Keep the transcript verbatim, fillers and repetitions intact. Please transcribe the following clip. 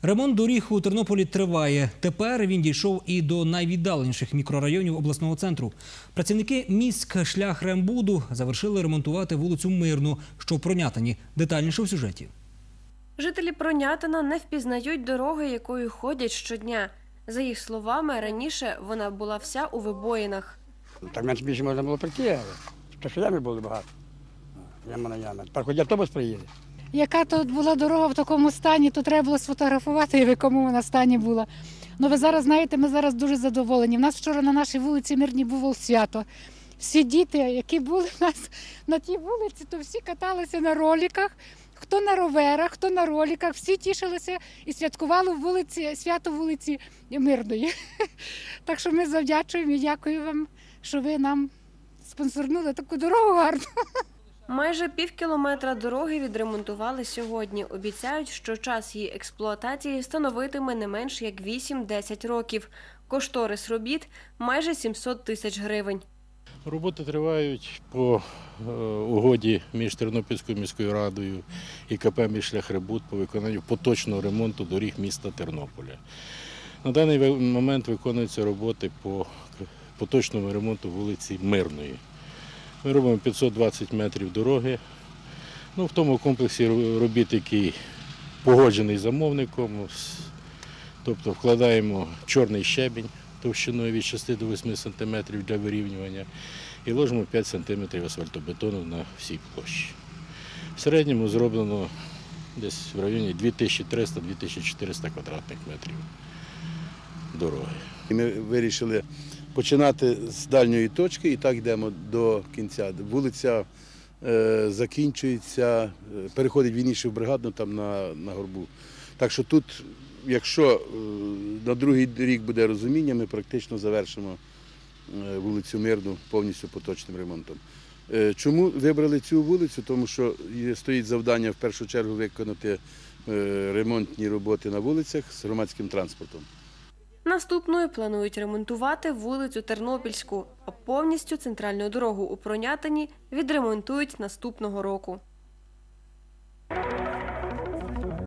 Ремонт доріг у Тернополі триває. Тепер він дійшов і до найвіддаленіших мікрорайонів обласного центру. Працівники міськшляхрембуду завершили ремонтувати вулицю Мирну, що в Пронятині. Детальніше в сюжеті. Жителі Пронятина не впізнають дороги, якою ходять щодня. За їх словами, раніше вона була вся у вибоїнах. Так менше більше можна було прийти, але то, що ями були багато. Яма на ями. Тепер хоч автобус приїде. Яка тут була дорога в такому стані, то треба було сфотографувати, в якому вона стані була. Ну ви зараз знаєте, ми зараз дуже задоволені. У нас вчора на нашій вулиці Мирній було свято. Всі діти, які були в нас на тій вулиці, то всі каталися на роликах, хто на роверах, хто на роликах, всі тішилися і святкували вулиці, свято вулиці Мирної. Так що ми завдячуємо і дякую вам, що ви нам спонсорнули таку дорогу гарну. Майже пів кілометра дороги відремонтували сьогодні. Обіцяють, що час її експлуатації становитиме не менш як вісім-десять років. Кошторис робіт – майже сімсот тисяч гривень. Роботи тривають по угоді між Тернопільською міською радою і ка пе «Міськшляхрембуд» по виконанню поточного ремонту доріг міста Тернополя. На даний момент виконуються роботи по поточному ремонту вулиці Мирної. Ми робимо п'ятсот двадцять метрів дороги. Ну, в тому комплексі робіт, який погоджений замовником, тобто вкладаємо чорний щебінь товщиною від шести до восьми сантиметрів для вирівнювання і ложимо п'ять сантиметрів асфальтобетону на всій площі. В середньому зроблено десь в районі дві тисячі триста - дві тисячі чотириста квадратних метрів дороги. Ми вирішили починати з дальньої точки і так йдемо до кінця. Вулиця е, закінчується, переходить в іншу бригаду там на, на горбу. Так що тут, якщо е, на другий рік буде розуміння, ми практично завершимо е, вулицю Мирну повністю поточним ремонтом. Е, чому вибрали цю вулицю? Тому що стоїть завдання в першу чергу виконати е, ремонтні роботи на вулицях з громадським транспортом. Наступною планують ремонтувати вулицю Тернопільську, а повністю центральну дорогу у Пронятині відремонтують наступного року.